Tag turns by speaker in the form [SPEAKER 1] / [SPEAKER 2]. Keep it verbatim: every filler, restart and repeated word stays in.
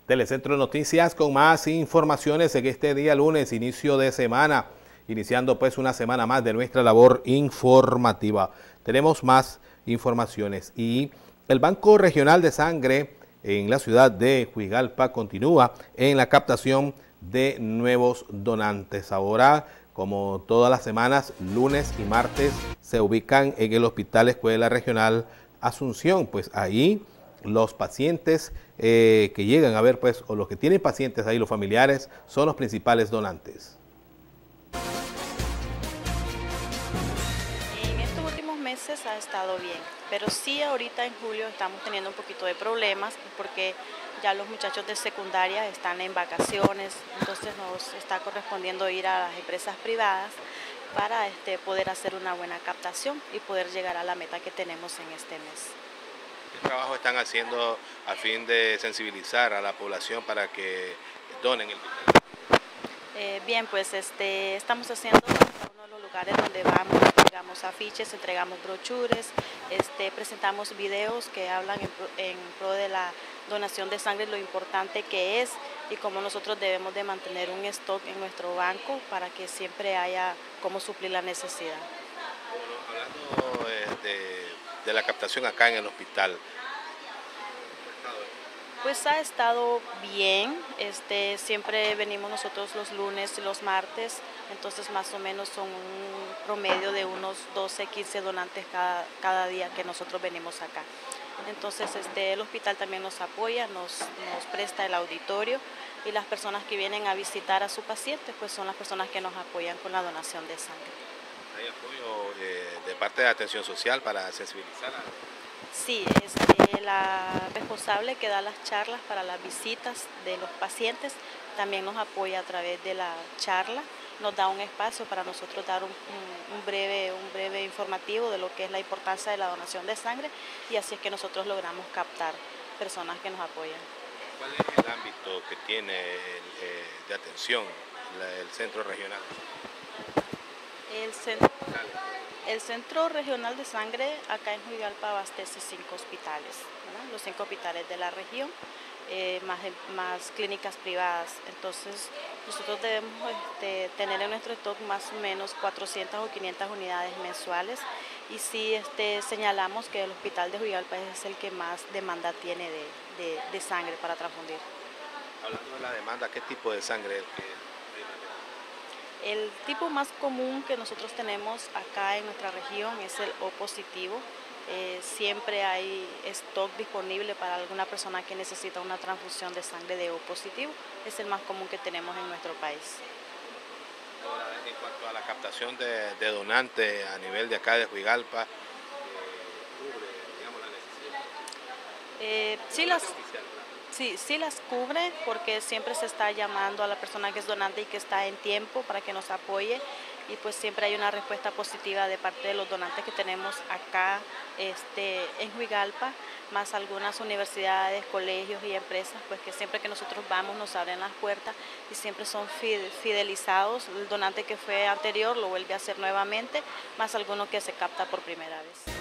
[SPEAKER 1] Telecentro Noticias con más informaciones en este día lunes, inicio de semana, iniciando pues una semana más de nuestra labor informativa. Tenemos más informaciones y el Banco Regional de Sangre en la ciudad de Juigalpa continúa en la captación de nuevos donantes. Ahora, como todas las semanas, lunes y martes se ubican en el Hospital Escuela Regional Asunción, pues ahí los pacientes eh, que llegan a ver, pues, o los que tienen pacientes ahí, los familiares, son los principales donantes.
[SPEAKER 2] En estos últimos meses ha estado bien, pero sí ahorita en julio estamos teniendo un poquito de problemas porque ya los muchachos de secundaria están en vacaciones, entonces nos está correspondiendo ir a las empresas privadas para este, poder hacer una buena captación y poder llegar a la meta que tenemos en este mes.
[SPEAKER 1] ¿Qué trabajo están haciendo a fin de sensibilizar a la población para que donen el dinero?
[SPEAKER 2] Eh, bien, pues este, estamos haciendo en cada uno de los lugares donde vamos, entregamos afiches, entregamos brochures, este, presentamos videos que hablan en pro, en pro de la donación de sangre, lo importante que es y cómo nosotros debemos de mantener un stock en nuestro banco para que siempre haya cómo suplir la necesidad.
[SPEAKER 1] Bueno, hablando eh, de, de la captación acá en el hospital,
[SPEAKER 2] pues ha estado bien, este, siempre venimos nosotros los lunes y los martes, entonces más o menos son un promedio de unos doce, quince donantes cada, cada día que nosotros venimos acá. Entonces este, el hospital también nos apoya, nos, nos presta el auditorio y las personas que vienen a visitar a su paciente pues son las personas que nos apoyan con la donación de sangre.
[SPEAKER 1] ¿Hay apoyo eh, de parte de atención social para sensibilizar a...
[SPEAKER 2] Sí, este, la responsable que da las charlas para las visitas de los pacientes también nos apoya a través de la charla, nos da un espacio para nosotros dar un, un, un, breve, un breve informativo de lo que es la importancia de la donación de sangre y así es que nosotros logramos captar personas que nos apoyan.
[SPEAKER 1] ¿Cuál es el ámbito que tiene el, eh, de atención la, el centro regional?
[SPEAKER 2] El centro, el Centro Regional de Sangre acá en Juigalpa abastece cinco hospitales, ¿verdad? Los cinco hospitales de la región, eh, más, más clínicas privadas. Entonces nosotros debemos este, tener en nuestro stock más o menos cuatrocientas o quinientas unidades mensuales y sí este, señalamos que el hospital de Juigalpa es el que más demanda tiene de, de, de sangre para transfundir.
[SPEAKER 1] Hablando de la demanda, ¿qué tipo de sangre es el que...
[SPEAKER 2] El tipo más común que nosotros tenemos acá en nuestra región es el O positivo. Eh, siempre hay stock disponible para alguna persona que necesita una transfusión de sangre de O positivo. Es el más común que tenemos en nuestro país.
[SPEAKER 1] Ahora, en cuanto a la captación de, de donantes a nivel de acá de Juigalpa, eh, ¿cubre, digamos, la necesidad?
[SPEAKER 2] Eh, sí, las, sí, sí las cubre porque siempre se está llamando a la persona que es donante y que está en tiempo para que nos apoye y pues siempre hay una respuesta positiva de parte de los donantes que tenemos acá este, en Juigalpa, más algunas universidades, colegios y empresas, pues que siempre que nosotros vamos nos abren las puertas y siempre son fidelizados. El donante que fue anterior lo vuelve a hacer nuevamente, más alguno que se capta por primera vez.